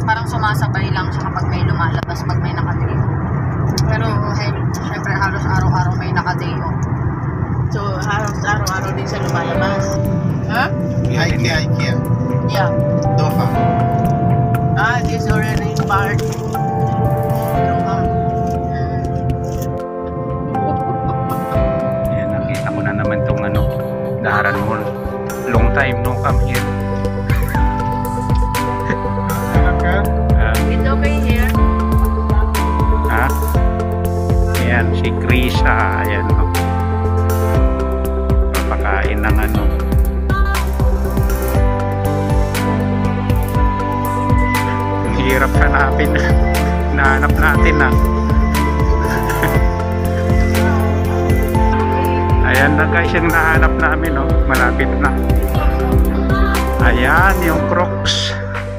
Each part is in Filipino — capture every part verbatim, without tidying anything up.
parang sumasabay lang siya kapag may lumalabas, pag may naka-day off. Pero hey, syempre halos araw-araw may naka-day off. So, halos araw-araw din siya lumalabas. Ha? Hi, Ikea, Ikea. Yeah. Doha. Ah, this already part. Ayan, nakita ko na naman tong ano, Daharan Mall. Long time no come here. Ah, It's okay here. ha? Ayan, si Krisa. Ayan, no. Papakain ng ano. Ang hirap hanapin. Nahanap natin na. Ayan na guys yung nahanap namin, no. Malapit na. Ayan yung Crocs.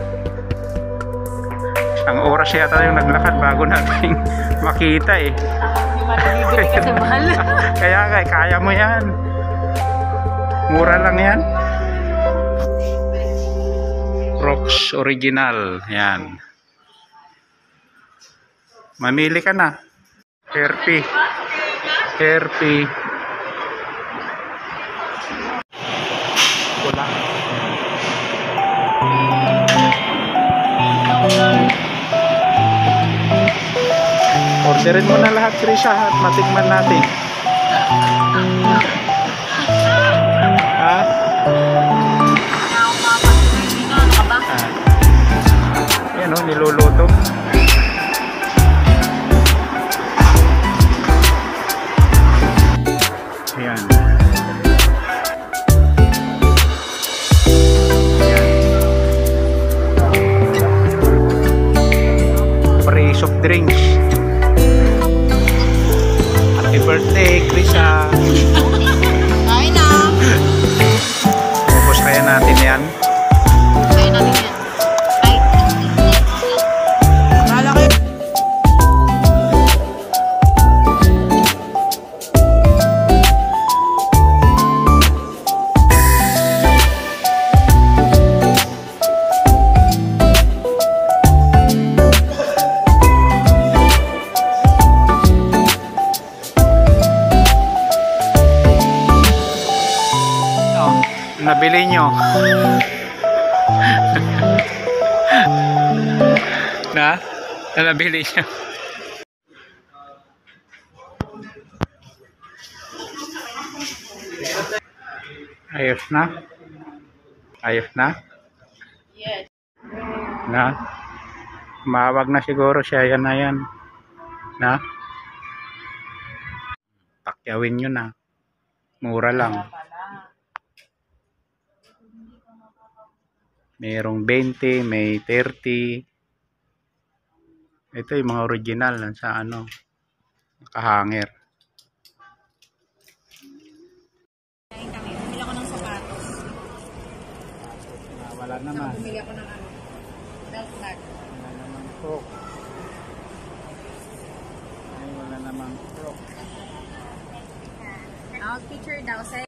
Isang oras yata yung naglakad bago natin makita eh. Hindi malibigay kasi mahal. Kaya nga, kaya mo yan. Mura lang yan. Crocs original. Yan. Mamili ka na. Hairpy. Hairpy. Wala. Orderin mo na lahat, Krisha, at matikman natin. Ha? Ah. Yan o, niluluto. Ayan. Ayan. Free soft drinks. Happy birthday, Krisha. Kain na! Ubus kaya natin yan. Kain natin yan. Ay! Malaki. Nabili nyo. Na? Na nabili nyo. Ayos na? Ayos na? Yes. Na? Mawag na siguro siya. Yan na yan. Na? Pakyawin nyo na. Mura lang. Mayroong twenty, may thirty. Ito yung mga original sa ano, nakahanger. Kain kami. Bumili ako ng sapatos. Wala naman. Bumili ako ng ano. Belt bag. Wala naman Croc. Ay, wala naman Croc. Out picture daw sa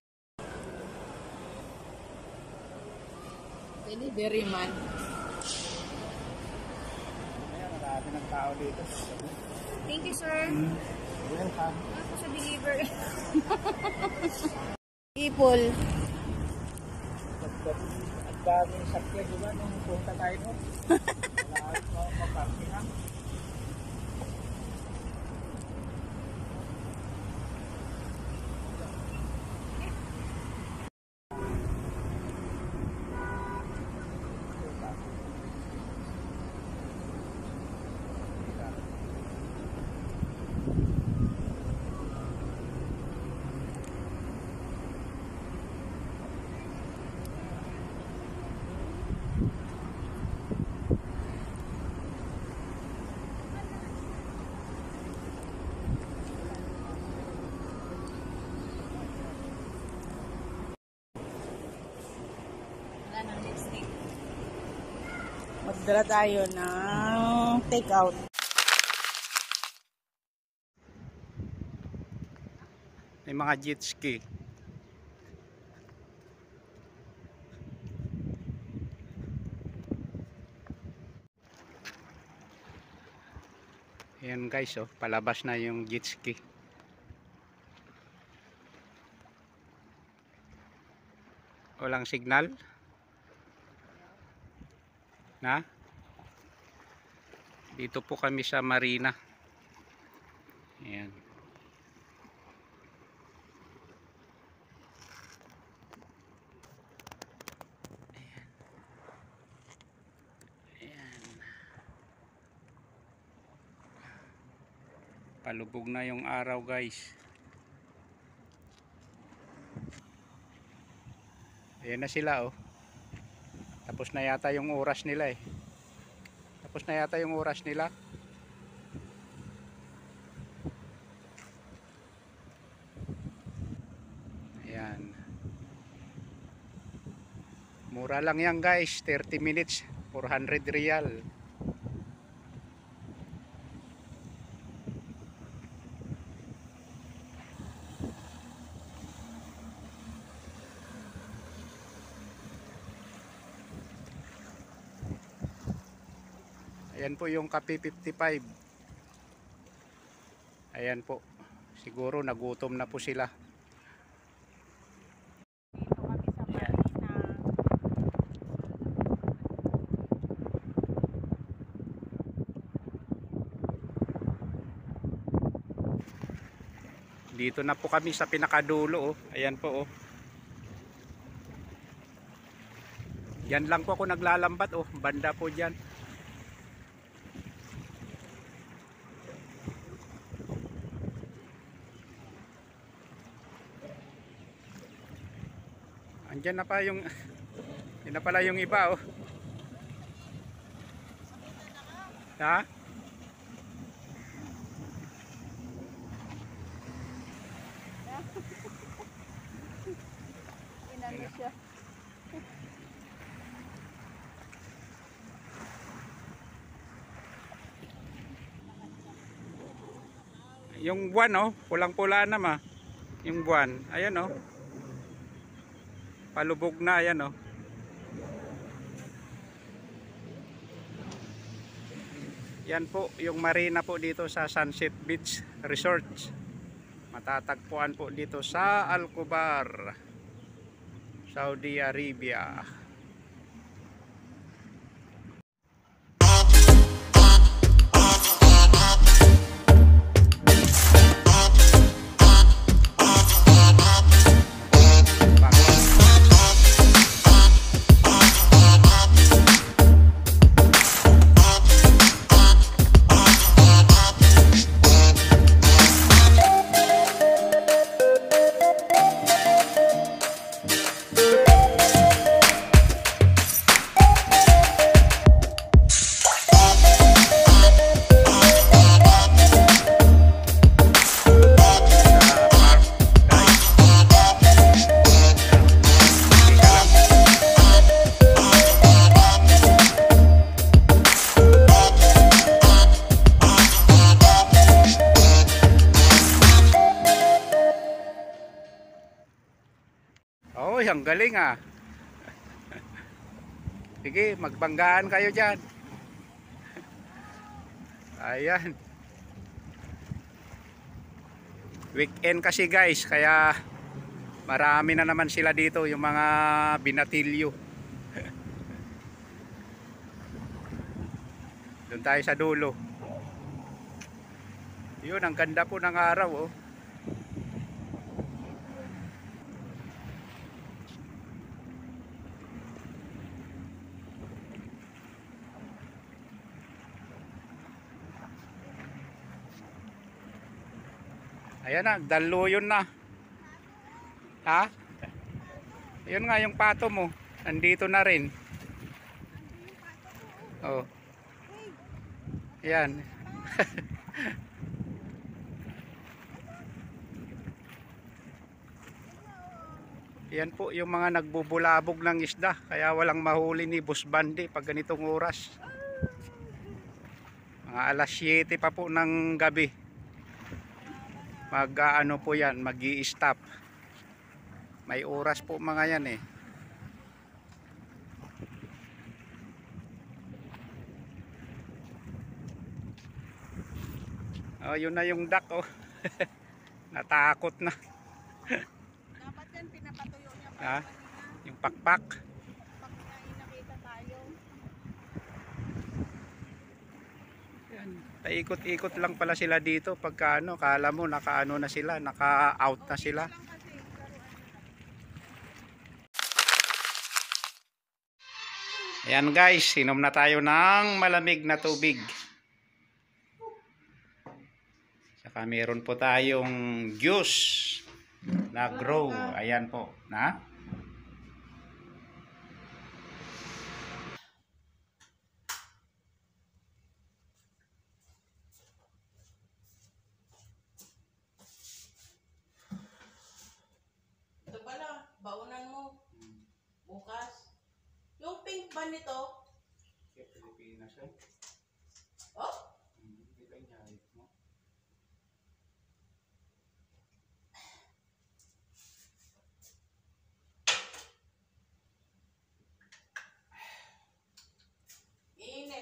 Delivery man. Ayan, marami ng tao dito. thank you, sir. Hmm. Welcome. Ako sa deliver. People. At daming sakya, di ba? Nung punta tayo doon. Lahat mga maparkingan. Magdala tayo ng take out. May mga jet ski. Ayan guys, oh, palabas na yung jet ski. Walang signal. Na? Dito po kami sa marina. Ayan. Palubog na yung araw guys. Ayan na sila oh. Tapos na yata yung oras nila eh. Tapos na yata yung oras nila. Ayan. Mura lang yan guys. thirty minutes. four hundred real. Ayan po yung Cafe fifty-five. Ayan po. Siguro nagutom na po sila. Dito kami sa marina. Dito na po kami sa pinakadulo oh. Ayan po oh. Yan lang po ako naglalambat oh. Banda po dyan. Andyan na pa yung yun na pala yung iba oh. Ha? Inano siya. Yung buwan oh, pulang-pula na ma. Yung buwan, ayan oh. Palubog na yan oh. Yan po yung marina po dito sa Sunset Beach Resort. Matatagpuan po dito sa Al Khobar, Saudi Arabia. Oh, ang galing ah. Sige, magbanggaan kayo dyan. Ayan. Weekend kasi guys, kaya marami na naman sila dito, yung mga binatilyo. Doon tayo sa dulo. Yun, ang ganda po ng araw oh. Ayan na, daluyon na. Ha? Yun nga yung pato mo. Nandito na rin. Oh. Ayan. Yan po yung mga nagbubulabog ng isda. Kaya walang mahuli ni Boss Bandi pag ganitong oras. Mga alas siyete pa po ng gabi. Mag-ano po yan, mag-i-stop. May oras po mga yan eh. Oh, yun na yung duck, oh. Natakot na. Dapat yan, pinapatuyo niya pa Ha? kanina. Yung pakpak. Pag may nakita tayo. Yan. Paikot-ikot lang pala sila dito pagka ano, kala mo naka-ano na sila, naka-out na sila. Lang kasi, laruan nila. Ayan guys, inom na tayo ng malamig na tubig. Saka meron po tayong juice na grow. Ayan po, na? Ito pala, baunan mo. Bukas. Yung pink ba nito? Pilipinas eh. Oh? Init.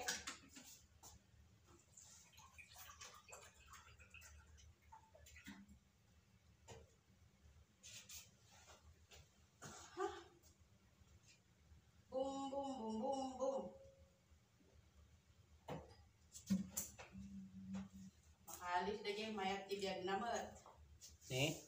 Boom, boom, boom, boom, boom. Makalis na dyan, mayat tibiyag naman. Eh?